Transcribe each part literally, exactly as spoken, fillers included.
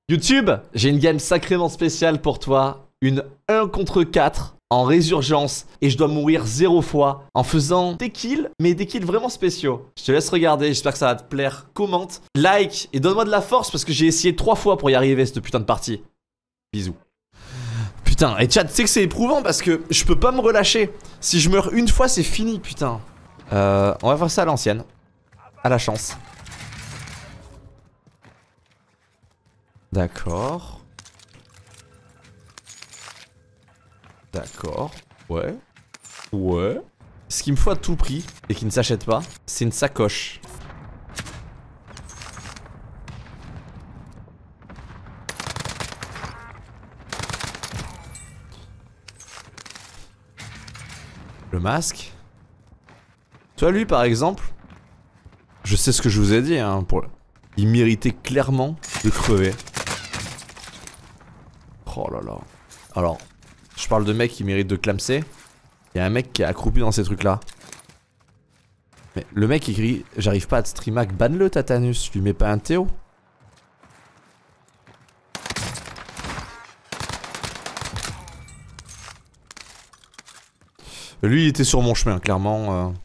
YouTube, j'ai une game sacrément spéciale pour toi. Une un contre quatre en résurgence. Et je dois mourir zéro fois en faisant des kills, mais des kills vraiment spéciaux. Je te laisse regarder, j'espère que ça va te plaire. Commente, like et donne-moi de la force parce que j'ai essayé trois fois pour y arriver cette putain de partie. Bisous. Putain, et chat, tu sais que c'est éprouvant parce que je peux pas me relâcher. Si je meurs une fois, c'est fini, putain. Euh, on va faire ça à l'ancienne. À la chance. D'accord. D'accord. Ouais. Ouais. Ce qu'il me faut à tout prix, et qui ne s'achète pas, c'est une sacoche. Le masque. Toi, lui, par exemple, je sais ce que je vous ai dit, hein, pour... il méritait clairement de crever. Oh là là. Alors, je parle de mec qui mérite de clamser. Il y a un mec qui est accroupi dans ces trucs-là. Mais le mec il crie, j'arrive pas à te streamac, banne-le Tatanus, je lui mets pas un Théo. Lui il était sur mon chemin, clairement. Euh...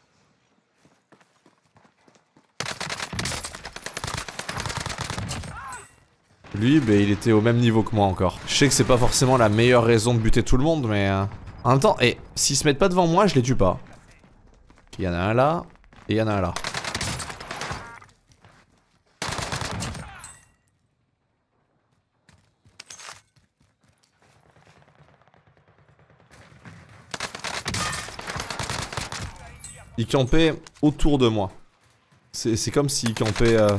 Lui, bah, il était au même niveau que moi encore. Je sais que c'est pas forcément la meilleure raison de buter tout le monde, mais... Euh... En même temps, et s'ils se mettent pas devant moi, je les tue pas. Il y en a un là, et il y en a un là. Ils campaient autour de moi. C'est comme s'ils campaient... Euh...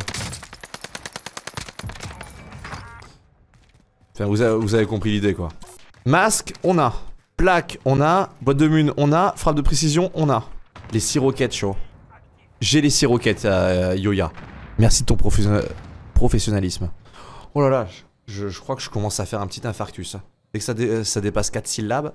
Enfin, vous avez, vous avez compris l'idée, quoi. Masque, on a. Plaque, on a. Boîte de mun, on a. Frappe de précision, on a. Les six roquettes, chaud. J'ai les six roquettes, euh, Yoya. Merci de ton professionnal... professionnalisme. Oh là là, je, je crois que je commence à faire un petit infarctus. Dès que ça, dé ça dépasse quatre syllabes.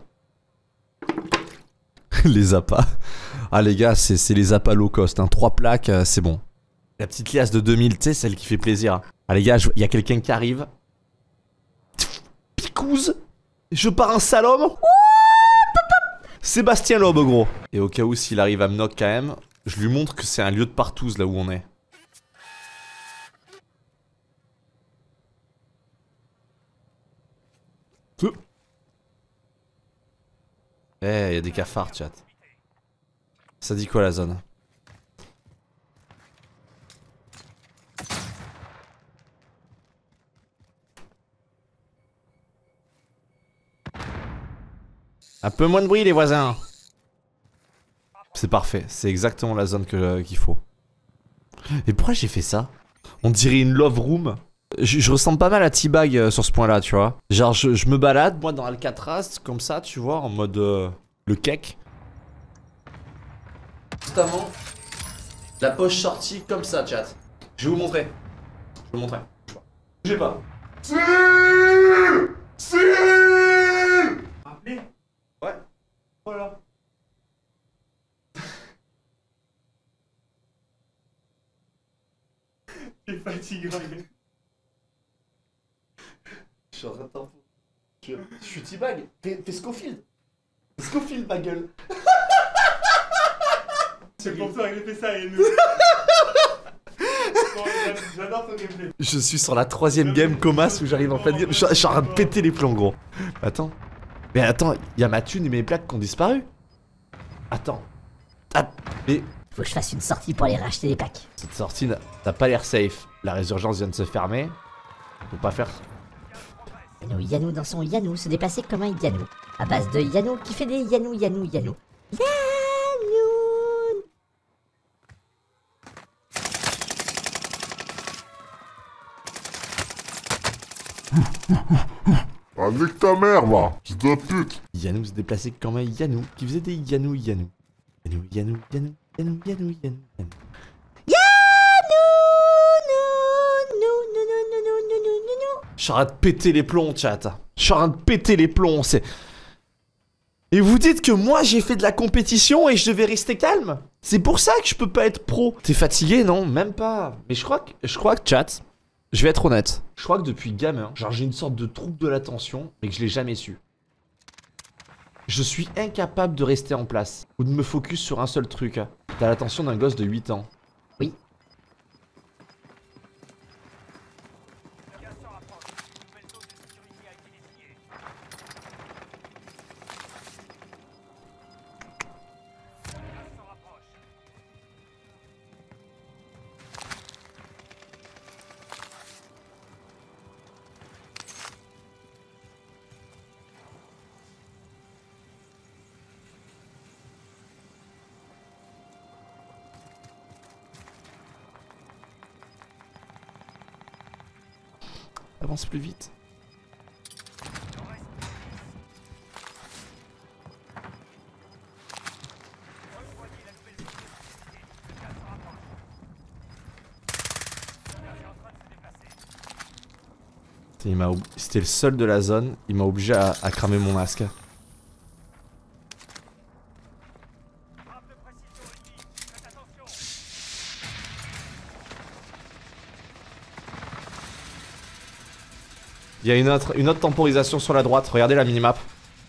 Les appâts. Ah les gars, c'est les appâts low cost. Hein. trois plaques, euh, c'est bon. La petite liasse de deux mille, tu sais, celle qui fait plaisir. Ah les gars, il y a quelqu'un qui arrive. Picouse. Je pars un salom. Sébastien Loeb, gros. Et au cas où s'il arrive à me knock quand même, je lui montre que c'est un lieu de partouze là où on est. Eh, hey, y a des cafards, chat. Ça dit quoi la zone? Un peu moins de bruit les voisins. C'est parfait, c'est exactement la zone que qu'il faut. Et pourquoi j'ai fait ça? On dirait une love room. Je, je ressemble pas mal à T-Bag euh, sur ce point là, tu vois. Genre je, je me balade moi dans Alcatraz comme ça, tu vois, en mode euh, le cake. Notamment la poche sortie comme ça, chat. Je vais vous montrer. Je vais vous montrer. Bougez pas. Si Si Rappelez. Ouais. Voilà. T'es fatigué. Je suis en train de t'en... Je, je suis T-Bag. Fais, fais Scofield. Scofield, ma gueule. C'est pour ça que j'ai fait ça, et nous. J'adore ton gameplay. Je suis sur la troisième game Comas où j'arrive en fin de game. Je, je suis en train de péter les plombs, gros. Attends. Mais attends, il y a ma thune et mes plaques qui ont disparu. Attends. Ah, mais... Faut que je fasse une sortie pour aller racheter les plaques. Cette sortie n'a pas l'air safe. La résurgence vient de se fermer. Faut pas faire... Yanou Yanou dans son Yanou se déplacer comme un Yanou. À base de Yanou qui fait des Yanou Yanou Yanou. Yanou. Avec ta mère, va, fils de pute. Yanou se déplaçait comme un Yanou qui faisait des Yanou Yanou. Yanou Yanou Yanou Yanou Yanou Yanou Yanou. Je suis en train de péter les plombs, chat. Je suis en train de péter les plombs, c'est... Et vous dites que moi j'ai fait de la compétition et je devais rester calme? C'est pour ça que je peux pas être pro. T'es fatigué, non? Même pas. Mais je crois que, je crois que chat, Je vais être honnête. Je crois que depuis gamin, genre j'ai une sorte de trouble de l'attention et que je l'ai jamais su. Je suis incapable de rester en place ou de me focus sur un seul truc. T'as l'attention d'un gosse de huit ans. Oui. Avance plus vite. C'était le seul de la zone, il m'a obligé à, à cramer mon masque. Il y a une autre, une autre temporisation sur la droite, regardez la minimap.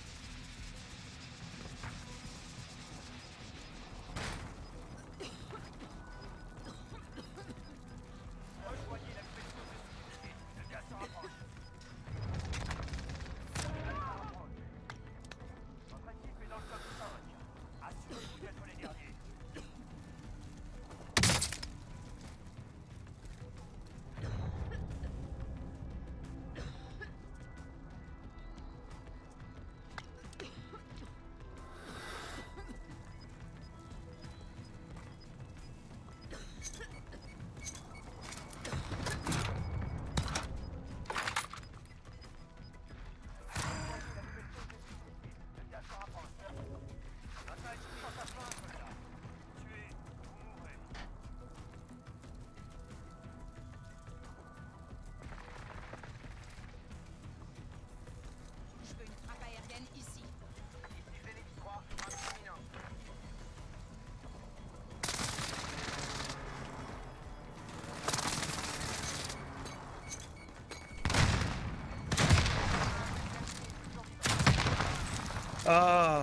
Ah.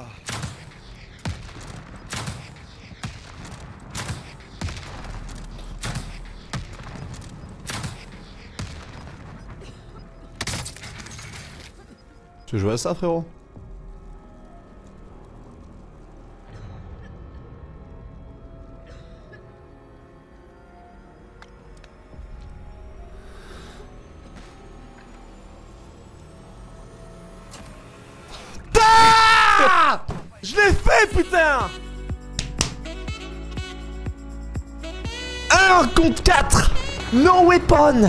Tu veux jouer à ça, frérot? Je l'ai fait, putain! Un contre quatre! No weapon!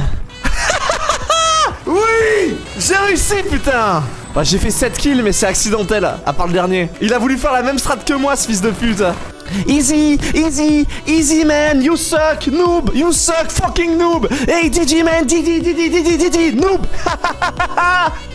Oui! J'ai réussi, putain! Bah, j'ai fait sept kills, mais c'est accidentel, à part le dernier. Il a voulu faire la même strat que moi, ce fils de pute. Easy, easy, easy, man! You suck, noob! You suck, fucking noob! Hey, D J, man! D D, D D, D D, D D, noob!